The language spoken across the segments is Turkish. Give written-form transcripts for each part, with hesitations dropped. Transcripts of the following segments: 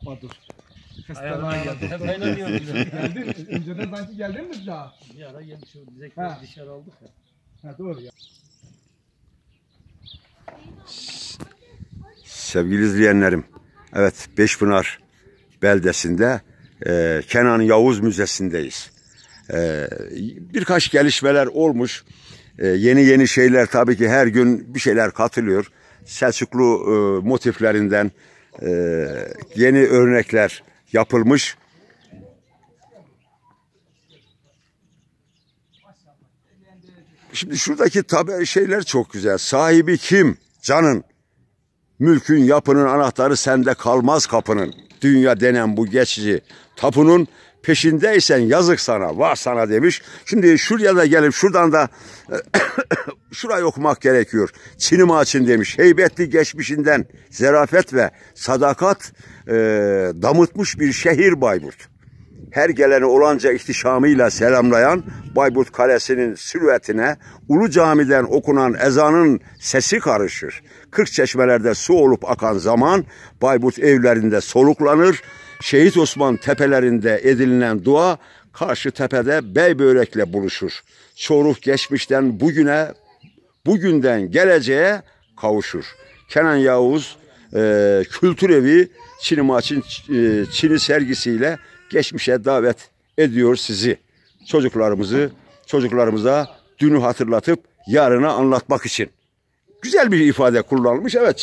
Badur. Ayağına geldi. Hep eğleniyoruz. Geldin, önceden sanki geldin mi daha? Bir ara geldik, şu dışarı aldık ya. Ha doğru ya. Sevgili izleyenlerim, evet Beşpınar beldesinde Kenan Yavuz Müzesi'ndeyiz. Birkaç gelişmeler olmuş. Yeni şeyler tabii ki her gün bir şeyler katılıyor. Selçuklu motiflerinden yeni örnekler yapılmış. Şimdi şuradaki tabii şeyler çok güzel. Sahibi kim? Canın. Mülkün, yapının anahtarı sende kalmaz kapının. Dünya denen bu geçici tapunun peşindeysen yazık sana, vah sana demiş. Şimdi şuraya da gelip şuradan da şurayı okumak gerekiyor. Çinim Ağaç'ın demiş. Heybetli geçmişinden zarafet ve sadakat damıtmış bir şehir Bayburt. Her geleni olanca ihtişamıyla selamlayan Bayburt Kalesi'nin silüetine Ulu Cami'den okunan ezanın sesi karışır. 40 çeşmelerde su olup akan zaman Bayburt evlerinde soluklanır. Şehit Osman tepelerinde edinilen dua karşı tepede Beybörek'le buluşur. Çoruh geçmişten bugüne, bugünden geleceğe kavuşur. Kenan Yavuz Kültür Evi Çinim Ağaç'ın Çini sergisiyle geçmişe davet ediyor sizi. Çocuklarımıza dünü hatırlatıp yarına anlatmak için. Güzel bir ifade kullanılmış. Evet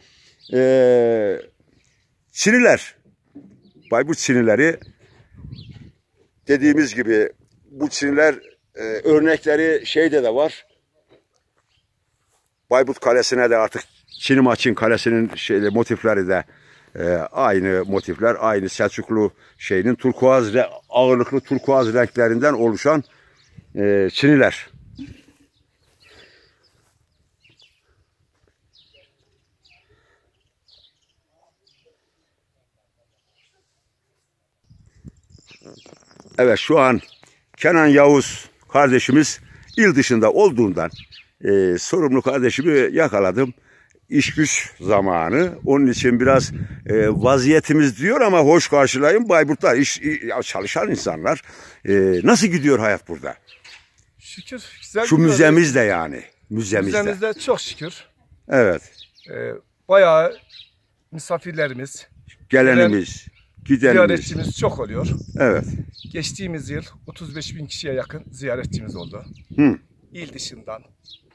Çiniler. Bayburt Çinileri dediğimiz gibi bu Çiniler örnekleri şeyde de var. Bayburt Kalesi'ne de artık Çinim Ağaç'ın kalesinin motifleri de aynı motifler, aynı Selçuklu şeyinin ağırlıklı turkuaz renklerinden oluşan çiniler. Evet, şu an Kenan Yavuz kardeşimiz il dışında olduğundan sorumlu kardeşimi yakaladım. İş güç zamanı. Onun için biraz vaziyetimiz diyor ama hoş karşılayın. Bayburtlar çalışan insanlar. Nasıl gidiyor hayat burada? Şükür. Güzel şu müzemizde yani. Müzemizde çok şükür. Evet. Bayağı misafirlerimiz, gelenimiz, gidenimiz, ziyaretçimiz çok oluyor. Evet. Geçtiğimiz yıl 35.000 kişiye yakın ziyaretçimiz oldu. Hı. İl dışından,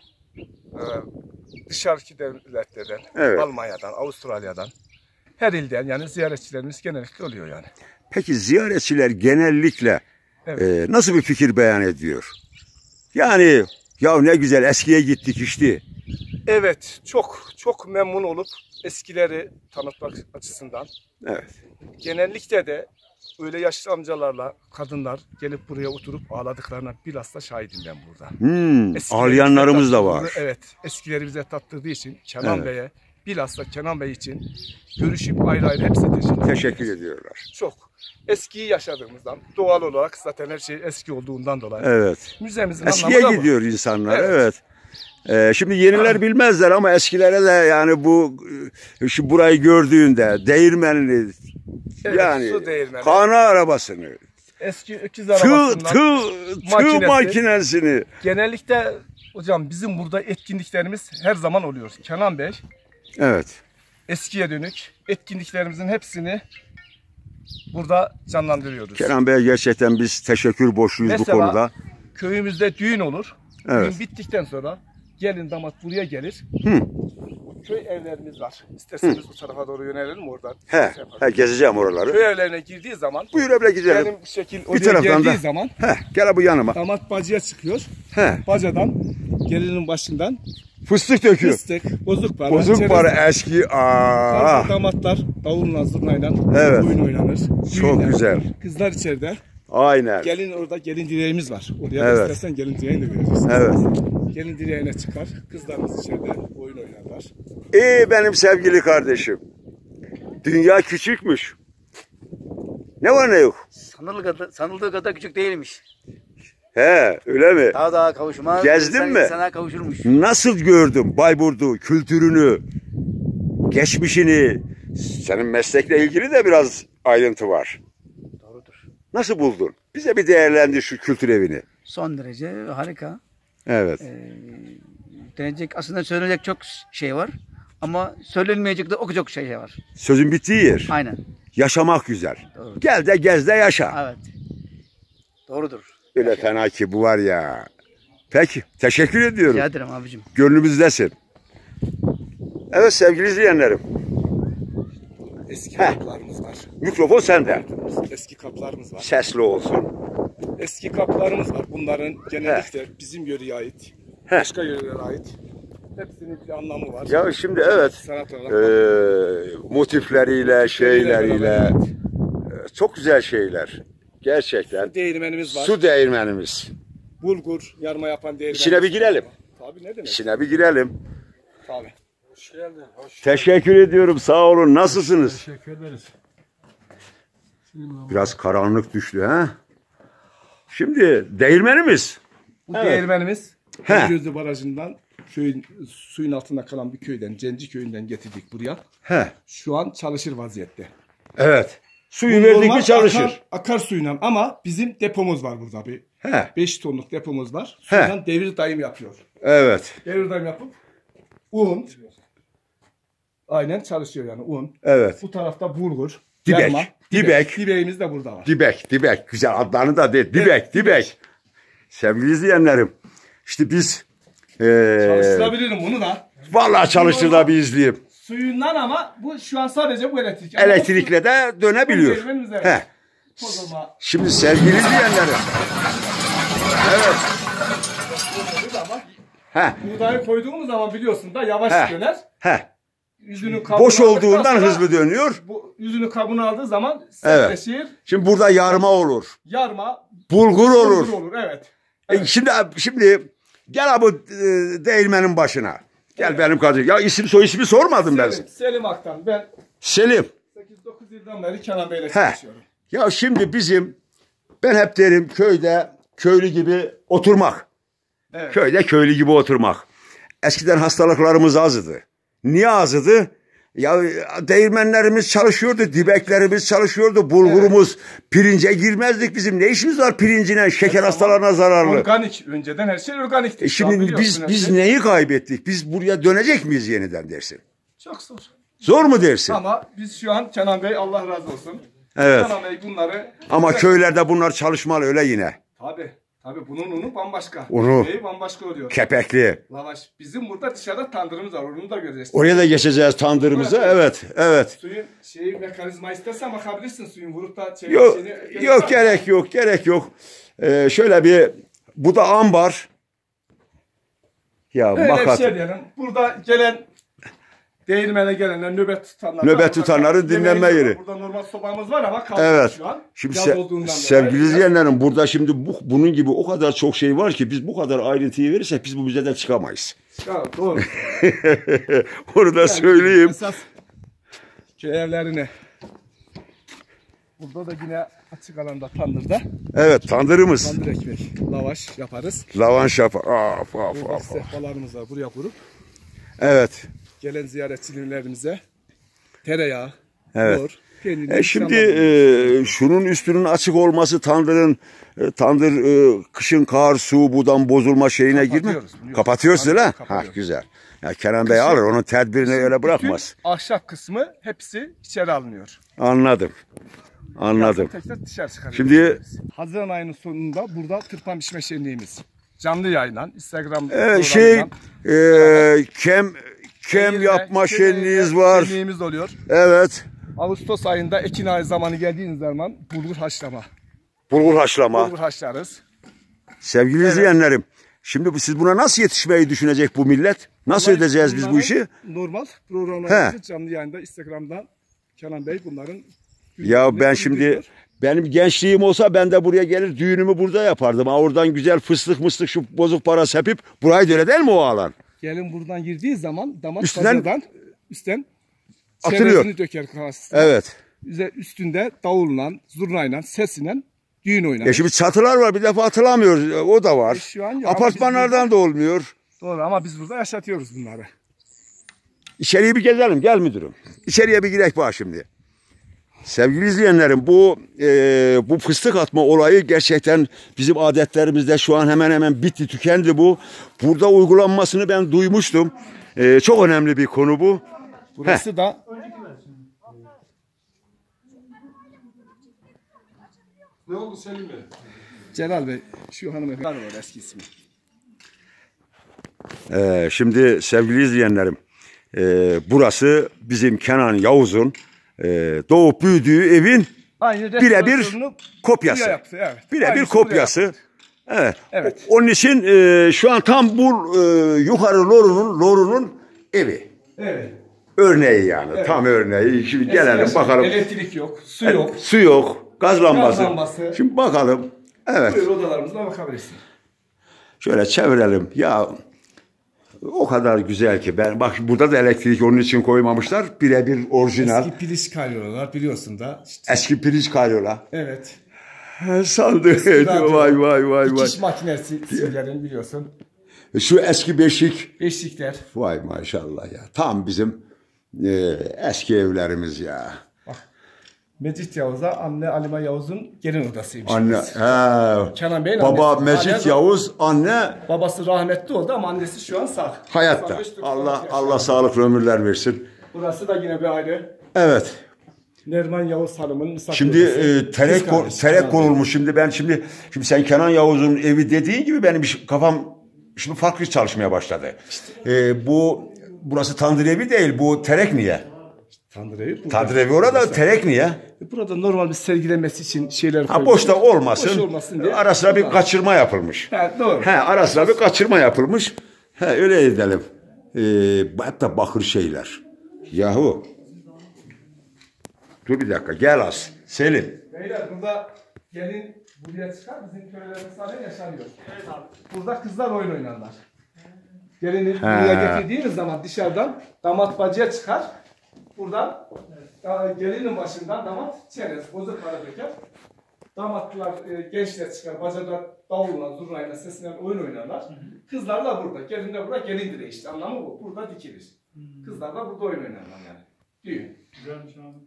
dışarıki devletlerden, evet. Almanya'dan, Avustralya'dan, her ilden yani ziyaretçilerimiz genellikle oluyor yani. Peki ziyaretçiler genellikle evet. Nasıl bir fikir beyan ediyor? Yani ya ne güzel eskiye gittik işte. Evet, çok memnun olup eskileri tanıtmak açısından. Evet. Genellikle de öyle yaşlı amcalarla kadınlar gelip buraya oturup ağladıklarına bilhassa şahidim ben burada. Ağlayanlarımız da var. Evet, eskileri bize tattırdığı için Kenan Bey'e, bilhassa Kenan Bey için görüşüp ayrı ayrı hepsi teşekkür ediyorlar. Çok. Eskiyi yaşadığımızdan, doğal olarak zaten her şey eski olduğundan dolayı. Evet. Müzemizin eskiye anlamı da gidiyor insanlar. Evet. Şimdi yeniler bilmezler ama eskilere de yani şu burayı gördüğünde değirmenini yani kana arabasını, eski öküz arabasından tığ makinesini. Genellikle hocam bizim burada etkinliklerimiz her zaman oluyor. Kenan Bey. Evet. Eskiye dönük etkinliklerimizin hepsini burada canlandırıyoruz. Kenan Bey'e gerçekten biz teşekkür borçluyuz bu konuda. Mesela köyümüzde düğün olur. Evet. Düğün bittikten sonra gelin damat buraya gelir. Köy evlerimiz var. İsterseniz bu tarafa doğru yönelelim oradan. Gezeceğim oraları. Köy evlerine girdiği zaman buyur öyle gidelim. Benim şekil oraya geldiği zaman gel bu yanıma. Damat bacıya çıkıyor. Bacadan gelinin başından fıstık döküyor. Fıstık, bozuk para. Bozuk para eski. Damatlar davulla zurnayla oyun oynanır. Çok güzel. Kızlar içeride. Aynen. Gelin orada gelin direğimiz var. Oraya istersen gelin direğini de veririz. Evet. Gelin direğine çıkar. Kızlarımız içeride oyun oynarlar. Benim sevgili kardeşim. Dünya küçükmüş. Ne var ne yok? Sanıldığı kadar küçük değilmiş. Öyle mi? Daha kavuşmaz. Gezdin mi? Sana kavuşurmuş. Nasıl gördün Bayburt'u, kültürünü, geçmişini, Senin meslekle ilgili de biraz ayrıntı var. Doğrudur. Nasıl buldun? Bize bir değerlendir şu kültür evini. Son derece harika. Evet. Denecek, aslında söylenecek çok şey var. Ama söylenmeyecek de o çok şey var. Sözün bittiği yer. Aynen. Yaşamak güzel. Doğru. Gel de gez de yaşa. Evet. Doğrudur. Öyle fena ki bu var ya. Peki. Teşekkür ediyorum. Rica ederim abicim. Gönlümüzdesin. Evet sevgili izleyenlerim. Eski kapılarımız var. Mikrofon sende. Eski kapılarımız var. Sesli olsun. Eski kapılarımız var. Bunların genellikle bizim yöreye ait. Başka yörelere ait. Hepsinin bir anlamı var. Ya şimdi evet. Sanat olarak. Motifleriyle, şeyleriyle. Çok güzel şeyler. Gerçekten. Değirmenimiz var. Su değirmenimiz. Bulgur, yarma yapan değirmenimiz. İçine bir girelim. Tabii ne demek? İçine bir girelim. Tabii. Hoş geldin. Teşekkür ediyorum. Sağ olun. Nasılsınız? Teşekkür ederiz. Biraz karanlık düştü ha. Şimdi değirmenimiz. Bu değirmenimiz He. Gözlü Barajı'ndan suyun altında kalan bir köyden, Cenci köyünden getirdik buraya. He. Şu an çalışır vaziyette. Evet. Suyu Bu verdik normal mi çalışır. Akar suyla ama bizim depomuz var burada bir. He. 5 tonluk depomuz var. Suyla devir daim yapıyor. Evet. Devir daim yapıp un aynen çalışıyor yani un. Evet. Bu tarafta bulgur, Dibek, yarma, dibek. Dibeğimiz de burada var. Dibek. Güzel adlarını da de. Dibek. Sevgili izleyenlerim. İşte biz Çalıştırabilirim bunu da. vallahi çalıştır da bir izleyeyim. Suyundan ama bu şu an sadece bu elektrik. Ama Elektrikle de dönebiliyor. Değirmenimiz, evet. He. Tozulma. Şimdi sevgili izleyenlerim. Evet. Ama He. buğdayı koyduğumuz zaman biliyorsun da yavaş He. döner. He. Yüzünü kabuğunu Boş aldıktan olduğundan sonra hızlı dönüyor. Bu yüzünü kabuğunu aldığı zaman Evet. sertleşir. Şimdi burada yarma olur. Yarma. Bulgur olur. Bulgur olur. Evet. Şimdi gel abi değirmenin başına. Gel benim kardeşim. Ya isim soy ismi sormadım ben. Selim Aktan. Ben Selim. 8-9 yıldan beri Kenan Bey'le He. çalışıyorum. Ya şimdi ben hep derim köyde köylü gibi oturmak. Evet. Köyde köylü gibi oturmak. Eskiden hastalıklarımız azdı. Niye azdı? Ya değirmenlerimiz çalışıyordu, dibeklerimiz çalışıyordu, bulgurumuz, pirince girmezdik bizim. Ne işimiz var pirincine, şeker hastalarına zararlı. Organik. Önceden her şey organikti. Şimdi biz neyi kaybettik? Biz buraya dönecek miyiz yeniden dersin? Çok zor. Zor mu dersin? Ama biz şu an Kenan Bey Allah razı olsun. Evet. Kenan Bey bunları... Ama köylerde bunlar çalışmalı öyle yine. Tabii bunun unu bambaşka. Unu. Yemeği bambaşka oluyor. Kepekli. Lavaş. Bizim burada dışarıda tandırımız var. Onu da göreceğiz. Oraya da geçeceğiz tandırımıza. Evet. Suyun mekanizma istersen bakabilirsin. Suyun vurup da Yok gerek yok. Şöyle bu da ambar. Ya öyle bak bir şey diyelim. Burada gelen değirmene gelenler nöbet tutanların dinlenme yeri. Burada normal sobamız var ama kaldı Evet. şu an. Şimdi Yaz olduğundan sevgili dolayı. izleyenlerim burada şimdi bunun gibi o kadar çok şey var ki biz bu kadar ayrıntıyı verirsek biz bu müzeden çıkamayız. Ya, doğru. Onu da söyleyeyim. Esas köy evlerine. Burada da yine açık alanda tandırda. Evet tandırımız. Tandır ekmek, lavaş yaparız. Lavanş yapar. Burada sehpalarımız var buraya kurup. Evet. Gelen ziyaretçilerimize tereyağı, Evet. yoğurt, peynir. Şimdi şunun üstünün açık olması tandır kışın kar, su, budan bozulma şeyine girme. Kapatıyoruz, Kapatıyoruz değil mi? Ha kapatıyoruz. güzel. Ya Kenan Bey alır onun tedbirini öyle bırakmaz. Bütün ahşap kısmı hepsi içeri alınıyor. Anladım. Tekrar dışarı çıkarıyoruz. Şimdi Haziran ayının sonunda burada tırpan biçme şenliğimiz. Canlı yayından, Instagram kem yapma şenliğiniz var. Şenliğimiz oluyor. Evet. Ağustos ayında ekin ayı zamanı geldiğiniz zaman bulgur haşlama. Bulgur haşlama. Bulgur haşlarız. Sevgili izleyenlerim. Şimdi siz buna nasıl yetişmeyi düşünecek bu millet? Nasıl edeceğiz biz bu işi? Normal programlarımızı canlı yayında Instagram'dan Kenan Bey bunların... Ya ben şimdi benim gençliğim olsa ben de buraya gelir düğünümü burada yapardım. Oradan güzel fıstık şu bozuk para sepip burayı da öyle değil mi o alan? Gelin buradan girdiği zaman damat Üstten üstten atılıyor. çerezini döker karşısına. Evet. Üstünde davulla, zurnayla, sesiyle düğün oynar. Şimdi çatılar var bir defa atılamıyor. O da var. Şu an Apartmanlardan da olmuyor. Doğru ama biz burada yaşatıyoruz bunları. İçeriye bir gezelim. Gel müdürüm. İçeriye bir girek bak şimdi. Sevgili izleyenlerim, bu fıstık atma olayı gerçekten bizim adetlerimizde şu an hemen hemen bitti, tükendi bu. Burada uygulanmasını ben duymuştum. Çok önemli bir konu bu. Burası da Ne oldu Selim Bey? Celal Bey, şu hanımefendi var eski ismi. Şimdi sevgili izleyenlerim, burası bizim Kenan Yavuz'un doğup büyüdüğü evin birebir kopyası. Evet. Birebir kopyası. Evet. Evet. Onun için şu an tam bu yukarı lorunun evi. Evet. Örneği yani. Evet. Tam örneği. Şimdi gelelim bakalım. Elektrik yok, su yok. Su yok. Gaz lambası. Gaz lambası. Şimdi bakalım. Evet. Buyur, odalarımızda bakabilirsin. Şöyle çevirelim. Ya o kadar güzel ki ben bak burada da elektrik onun için koymamışlar. Birebir orijinal. Eski piliç kalyolar biliyorsun da. İşte. Eski pirinç karyola. Evet. Sandık. Vay. Dikiş makinesi sivlerin biliyorsun. Şu eski beşik. Beşikler. Vay maşallah ya. Tam bizim eski evlerimiz ya. Mecit Yavuz'a anne Alime Yavuz'un gelin odasıymış. Anne. He. Kenan Bey'in Baba annesi. Mecit Yavuz, anne Babası rahmetli oldu ama annesi şu an sağ. hayatta. 95-96 Allah sağlıklı ömürler versin. Burası da yine bir aile. Evet. Nerman Yavuz Hanım'ın misafir Şimdi odası. terek konulmuş. Şimdi sen Kenan Yavuz'un evi dediğin gibi benim kafam şimdi farklı çalışmaya başladı. Burası tandır evi değil. Bu terek niye? Tandır evi. Burada. Tandır evi orada, terek niye? Burada normal bir sergilenmesi için şeyler Ha, boşta olmasın. Boş olmasın diye. Ara sıra bir kaçırma yapılmış. He, doğru. Ara sıra bir kaçırma yapılmış. Öyle edelim. Hatta bakır şeyler. Yahu. Dur bir dakika, gel az. Selim. Beyler burada gelin buraya çıkar, bizim köylerimizde hala yaşanıyor. Evet abi. Burada kızlar oyun oynarlar. Gelini buraya getirdiğiniz zaman dışarıdan damat bacıya çıkar. Buradan gelinin başından damat çerez, bozuk para döker. Damatlar, gençler çıkar, bacada davulla, zurnayla, sesinden oyun oynarlar. Kızlar da burada, gelin de burada, gelin direği işte anlamı bu. Burada dikilir. Kızlar da burada oyun oynarlar yani. Düğün. Güzelmiş abi.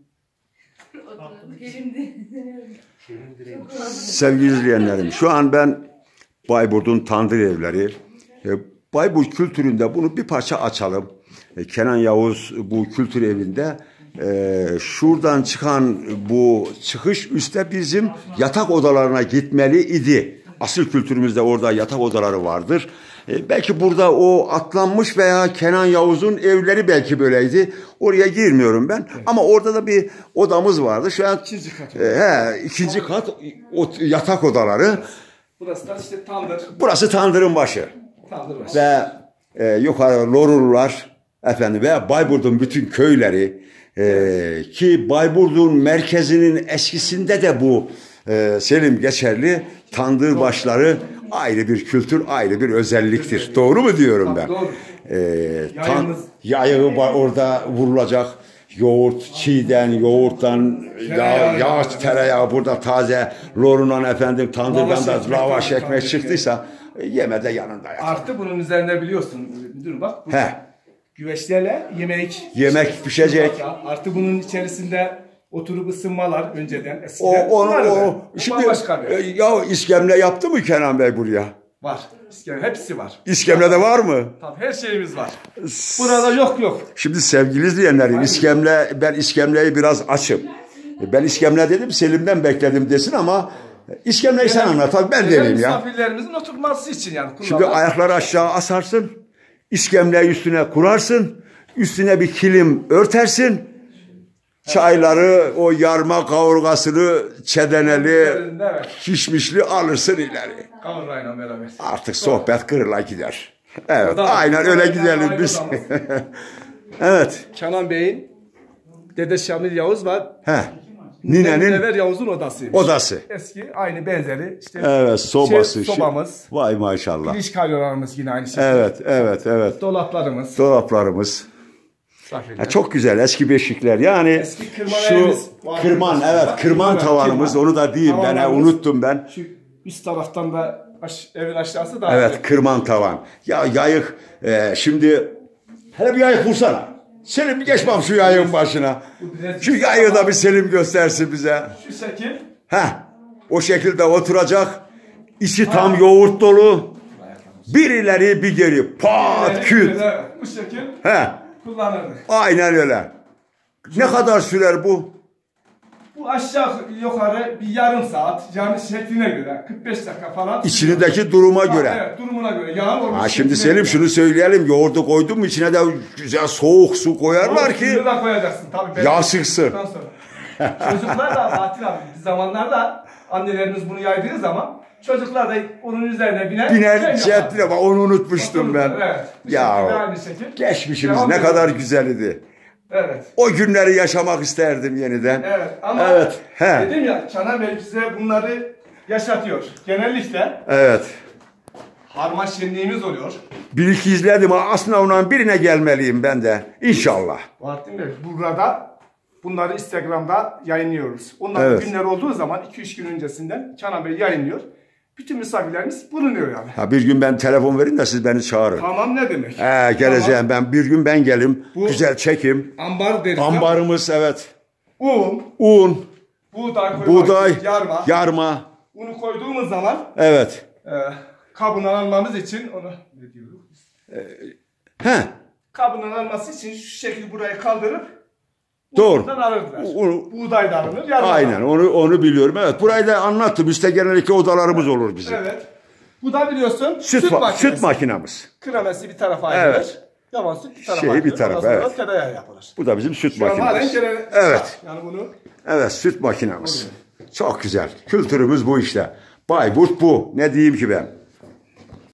Sevgili izleyenlerim, şu an ben Bayburt'un tandır evleri, Bayburt kültüründe bunu bir parça açalım. Kenan Yavuz bu kültür evinde şuradan çıkan bu çıkış üstte bizim yatak odalarına gitmeli idi. Asıl kültürümüzde orada yatak odaları vardır. Belki burada o atlanmış veya Kenan Yavuz'un evleri belki böyleydi. Oraya girmiyorum ben. Evet. Ama orada da bir odamız vardı. Şu an ikinci kat yatak odaları. Burası da işte tandır. Burası tandırın başı. Tandır başı. Ve yukarı Lorullar efendim ve Bayburt'un bütün köyleri ki Bayburt'un merkezinin eskisinde de bu Selim geçerli tandır başları ayrı bir kültür, ayrı bir özelliktir. Doğru mu diyorum ben? Doğru. Yağı orada vurulacak. Yoğurt, çiğden, yoğurttan, yağ, tereyağı burada taze, lorundan efendim, tandırdan da lavaş ekmek çıktıysa yeme de yanında yap. Artı bunun üzerinde biliyorsun müdürüm bak. Güveçlerle yemek pişecek. Artı bunun içerisinde oturup ısınmalar önceden eskiden. Şimdi ya iskemle yaptı mı Kenan Bey buraya? Var. Hepsi var. İskemle de var mı? Tabii her şeyimiz var. Burada yok. Şimdi sevgili izleyenlerim ben iskemleyi biraz açım. Ben iskemle dedim Selim'den bekledim desin ama iskemleyi sen anlat abi ben deneyim ya. Misafirlerimizin oturması için yani. Şimdi ayakları aşağı asarsın. İskemleyi üstüne kurarsın. Üstüne bir kilim örtersin. Çayları, o yarma kavurgasını, çedeneli, kişmişli alırsın ileri. Kavurayla beraber. Artık sohbet kırıla gider. Evet, aynen öyle gidelim biz. Evet. Kenan Bey'in Dede Şamil Yavuz var. Ninenin Yavuz'un odası. Eski, aynı benzeri. İşte evet, sobası. Sobamız. Vay maşallah. Piliç kalyolarımız yine aynı şekilde. Evet. Dolaplarımız. Çok güzel eski beşikler yani eski kırman tavanımız onu da diyeyim ben unuttum ben. Şu üst taraftan da evin aşağısı da. Evet kırman tavan. Ya yayık şimdi hele bir yayık vursana. Selim geçmem şu yayın başına. Şu yayı da bir Selim göstersin bize. Şu şekil. Heh. O şekilde oturacak. İçi tam yoğurt dolu. Bir ileri bir geri. Pat küt. Bu şekil He. kullanırdık. Aynen öyle. Ne kadar sürer bu? Bu aşağı yukarı bir yarım saat. Yani şekline göre 45 dakika falan. İçindeki duruma göre. Evet, durumuna göre. Yağın olmuş. Ha şimdi Selim şunu söyleyelim. Yoğurdu koydun mu içine de güzel soğuk su koyarlar ki. Suyunu da koyacaksın tabii. Yağ sıksın. Çocuklar da Fatih abi bir zamanlarda annelerimiz bunu yaydığı zaman çocuklar da onun üzerine Biner cepline bak onu unutmuştum ben. Evet. Ya Aynı şekil. geçmişimiz Devam ne ediyoruz. kadar güzel idi. Evet. O günleri yaşamak isterdim yeniden. Evet ama Evet. He. dedim ya Kenan Bey bize bunları yaşatıyor. Genellikle Evet. harman şenliğimiz oluyor. Bir iki izledim. Aslında ondan birine gelmeliyim ben de. İnşallah. Bahattin Bey burada bunları Instagram'da yayınlıyoruz. Onların Evet. günler olduğu zaman 2-3 gün öncesinden Kenan Bey yayınlıyor. Bütün misafirlerimiz bulunuyor yani. Ha, bir gün ben telefon verin de siz beni çağırın. Tamam ne demek? He, geleceğim ben. Bir gün ben gelim. Bu- Güzel çekim. Ambar deriz. Ambarımız evet. Un, Un, buğday, buğday, yarma. yarma. Unu koyduğumuz zaman Evet. kabından almamız için onu ne diyoruz? He. Kabından alması için şu şekilde burayı kaldırıp Doğru. undan alırdılar. Un- Buğday da alınır, yarma da Aynen alınır. onu biliyorum. Evet. Burayı da anlattım. İşte genellikle odalarımız olur bizim. Evet. Bu da biliyorsun Süt makinamız. Kremesi bir tarafa ayrılır. Evet. Yavan süt bir tarafa Şeyi ayrılır. bir tarafa, Ondan sonra evet. tereyağı yapılır. Bu da bizim süt Şu an halen makinamız. Evet. Yani bunu Evet süt makinamız. Çok güzel. Kültürümüz bu işte. Bayburt bu. Ne diyeyim ki ben?